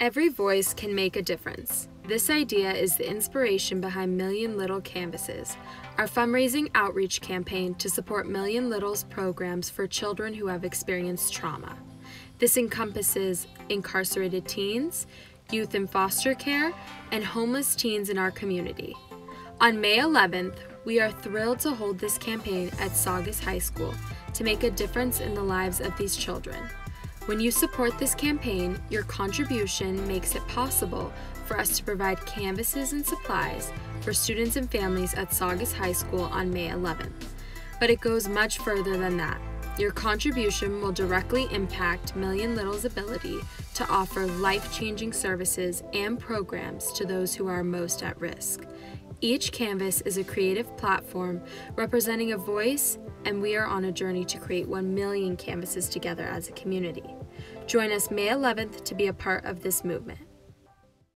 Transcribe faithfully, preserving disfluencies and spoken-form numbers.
Every voice can make a difference. This idea is the inspiration behind Million Little Canvases, our fundraising outreach campaign to support Million Little's programs for children who have experienced trauma. This encompasses incarcerated teens, youth in foster care, and homeless teens in our community. On May eleventh, we are thrilled to hold this campaign at Saugus High School to make a difference in the lives of these children. When you support this campaign, your contribution makes it possible for us to provide canvases and supplies for students and families at Saugus High School on May eleventh. But it goes much further than that. Your contribution will directly impact Million Little's ability to offer life-changing services and programs to those who are most at risk. Each canvas is a creative platform representing a voice, and we are on a journey to create one million canvases together as a community. Join us May eleventh to be a part of this movement.